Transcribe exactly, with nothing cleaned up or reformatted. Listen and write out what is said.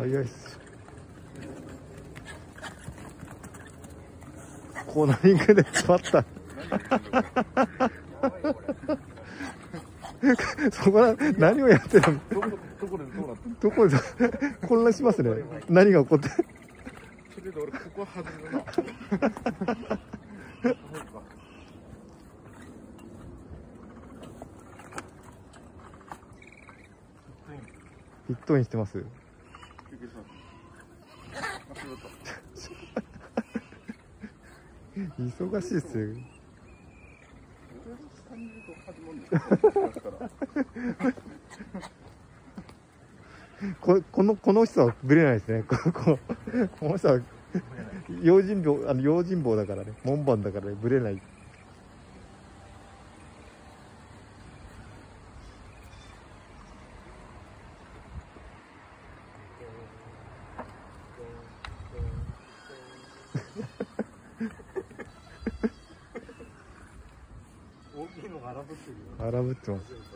早いっす。コーナリングで詰まった。そこは何をやってるの？どこで混乱しますね。何が起こって。それで俺ここ外すな。ヒットインしてます。忙しいっすよ。ここのこの人はぶれないですね。こここの人は用心棒、あの用心棒だからね、門番だからね、ぶれない。大きいのが荒ぶってるよ。荒ぶってます。